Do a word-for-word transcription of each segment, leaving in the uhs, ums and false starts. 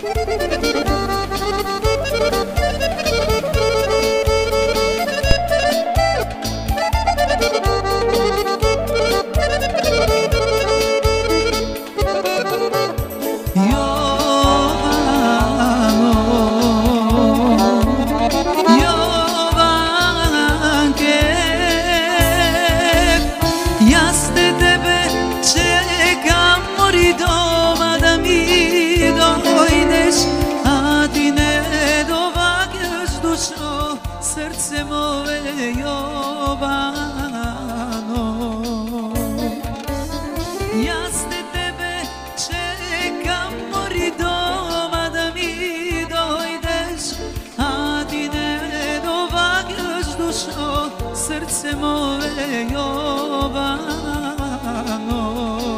Srce moje Jovano, ja ste tebe čekam, mori doma da mi dojdeš, a ti ne dovagaš dušo, srce moje Jovano.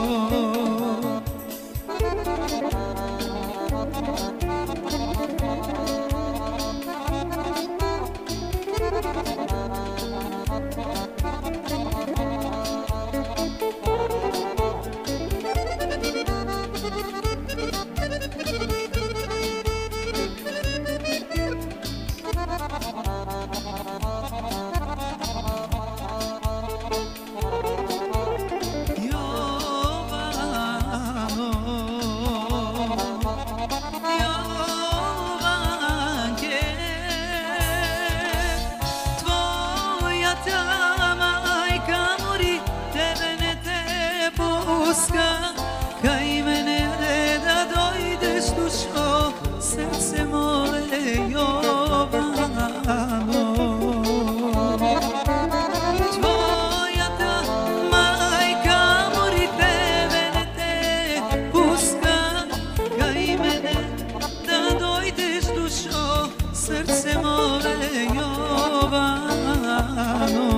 Kaj mene da dojdeš dušo, srce moje Jovano. Tvoja ta majka mori tebe ne te puska, kaj mene da dojdeš dušo, srce moje Jovano.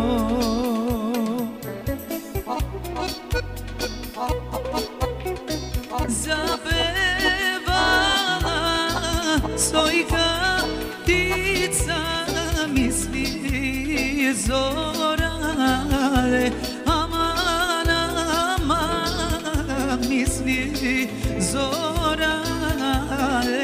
Zapevala sojka ptica misli zorale, aman, aman misli zorale.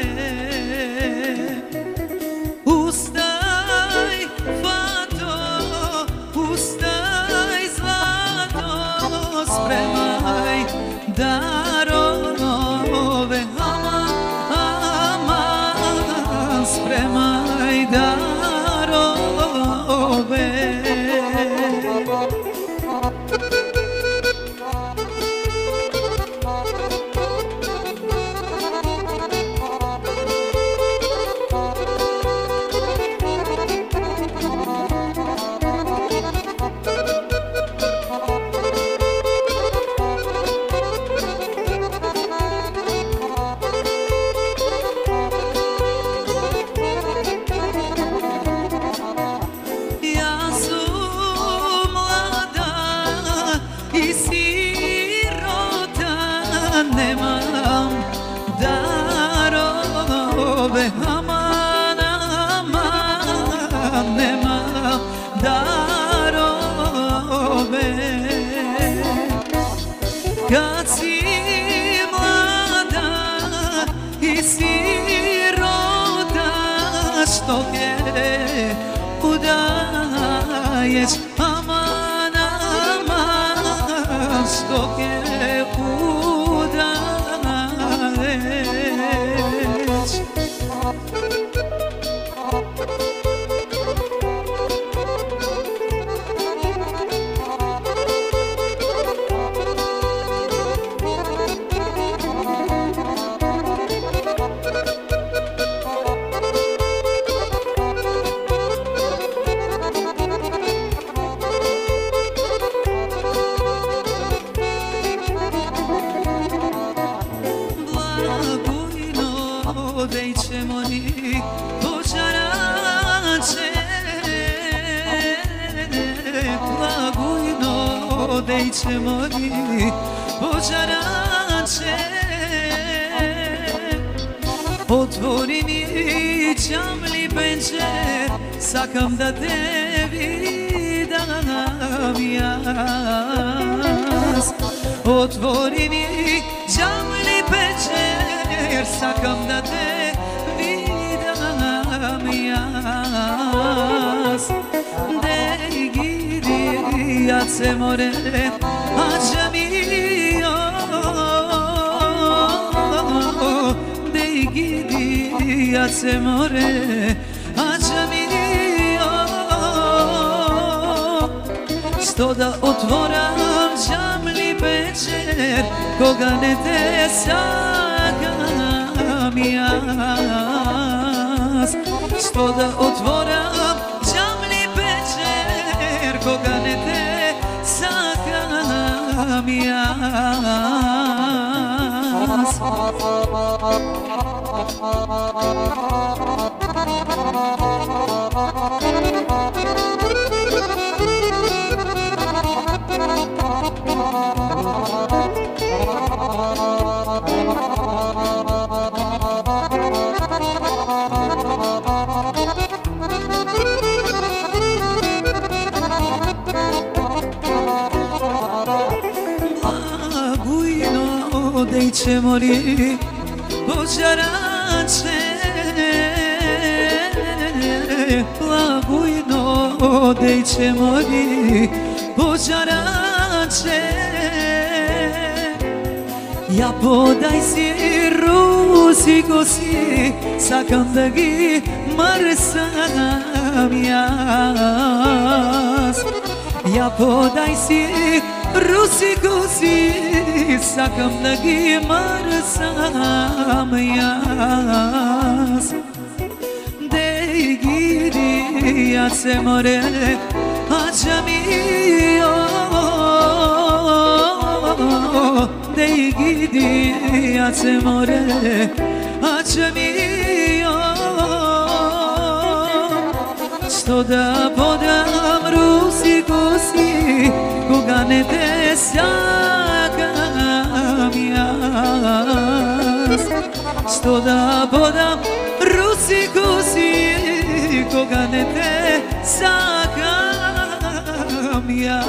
Ustaj fato, ustaj zlato, spremaj darove, aman, aman, spremaj darove. Nemam darove, aman, aman, nemam darove. Kad si mlada i sirota, što je udaješ, aman, aman, što je udaješ. Odejćemo ni počarače, blagujno odejćemo ni počarače. Otvori mi čamli penčer, sakam da te vidam jas. Otvori mi čamli penčer, sakam da te jace more Ađa mi Dej gidi jace more Ađa mi Sto da otvoram džamli večer Koga ne te sakam jas Sto da otvoram džamli večer Koga ne te sakam jas Dej će mori požarače Plagujno dej će mori požarače Ja podaj si rusi kosi Sakam da gi mrsam jas Ja podaj si rusi kosi Sakam da gi mrsam jas Dej gidi jace more Ađa mi Dej gidi jace more Ađa mi Sto da podam rusi kosi Koga ne te sakam jas Sto da podam rusi kosi Koga ne te sakam jas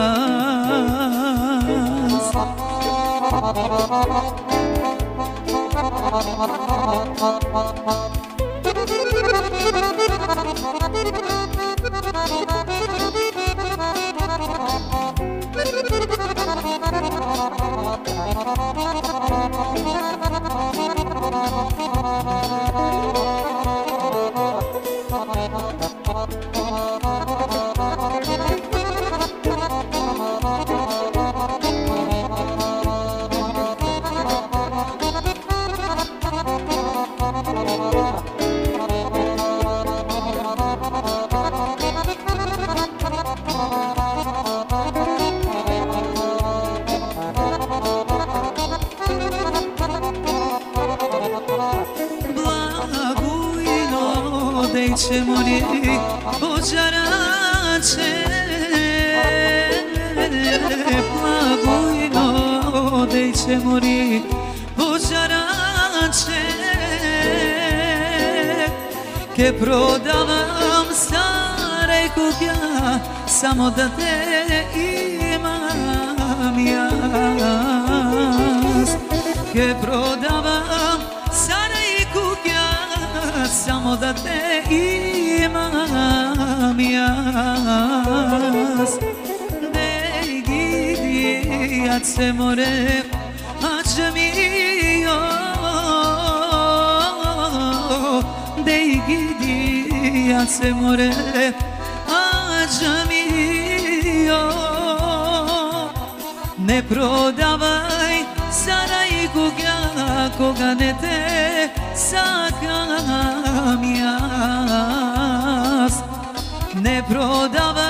Dej će mori požarače Plagujno dej će mori požarače Ke prodavam stare kugja Samo da te imam jas Ke prodavam stare kugja Samo da te imam jas Dej gidi jace more Ađa mi Dej gidi jace more Ađa mi Ne prodavaj saraj koga Koga ne te sakam jas Ne prodavaj